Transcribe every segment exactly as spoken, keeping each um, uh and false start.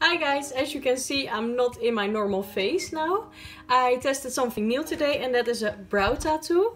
Hi guys, as you can see I'm not in my normal face now. I tested something new today and that is a brow tattoo.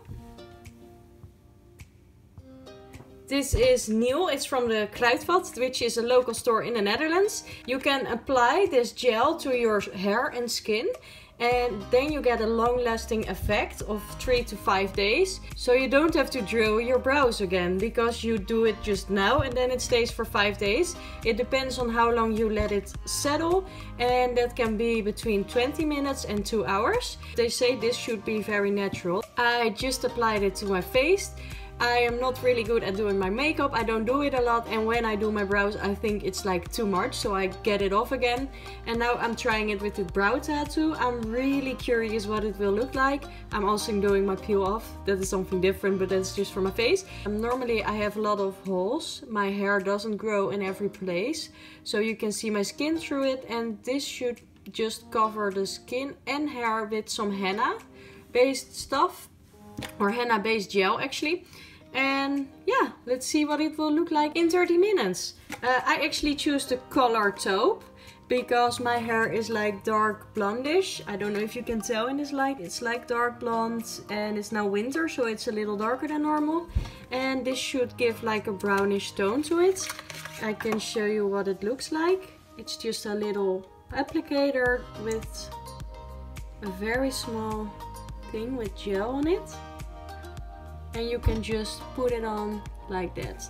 This is new, it's from the Kruidvat, which is a local store in the Netherlands. You can apply this gel to your hair and skin and then you get a long-lasting effect of three to five days. So you don't have to drill your brows again because you do it just now and then it stays for five days. It depends on how long you let it settle and that can be between twenty minutes and two hours. They say this should be very natural. I just applied it to my face. I am not really good at doing my makeup, I don't do it a lot, and when I do my brows I think it's like too much, so I get it off again. And now I'm trying it with the brow tattoo. I'm really curious what it will look like. I'm also doing my peel off. That is something different, but that's just for my face. Um, normally I have a lot of holes. My hair doesn't grow in every place, so you can see my skin through it, and this should just cover the skin and hair with some henna based stuff, or henna based gel actually. And yeah, let's see what it will look like in thirty minutes. Uh, I actually choose the color taupe because my hair is like dark blondish. I don't know if you can tell in this light. It's like dark blonde and it's now winter, so it's a little darker than normal. And this should give like a brownish tone to it. I can show you what it looks like. It's just a little applicator with a very small thing with gel on it. And you can just put it on like that.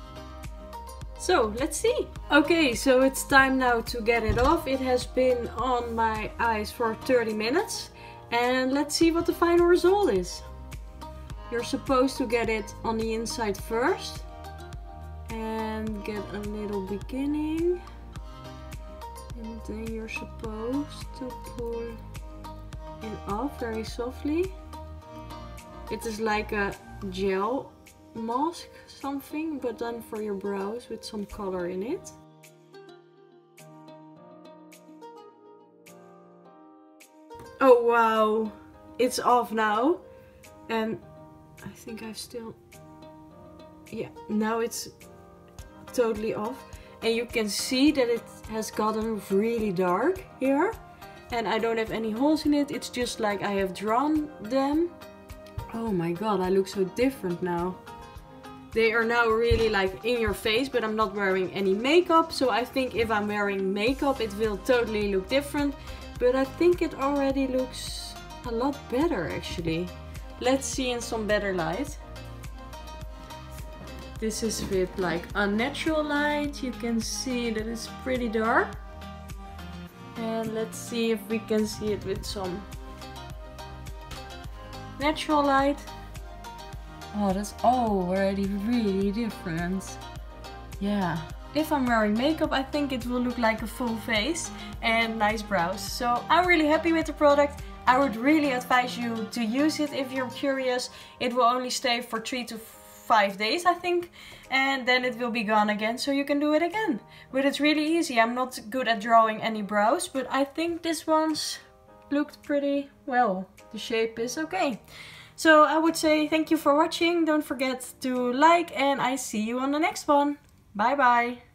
So let's see. Okay, so it's time now to get it off. It has been on my eyes for thirty minutes. And let's see what the final result is. You're supposed to get it on the inside first. And get a little beginning. And then you're supposed to pull it off very softly. It is like a gel mask something, but then for your brows with some color in it. Oh wow, it's off now. And I think I've still, yeah, now it's totally off. And you can see that it has gotten really dark here. And I don't have any holes in it, it's just like I have drawn them. Oh my god, I look so different now. They are now really like in your face, but I'm not wearing any makeup. So I think if I'm wearing makeup, it will totally look different. But I think it already looks a lot better actually. Let's see in some better light. This is with like unnatural light. You can see that it's pretty dark. And let's see if we can see it with some natural light. Oh, that's already really different. Yeah. If I'm wearing makeup, I think it will look like a full face and nice brows. So I'm really happy with the product. I would really advise you to use it if you're curious. It will only stay for three to five days, I think. And then it will be gone again, so you can do it again. But it's really easy. I'm not good at drawing any brows, but I think this one's looked pretty well. The shape is okay. So I would say thank you for watching. Don't forget to like and I see you on the next one. Bye bye.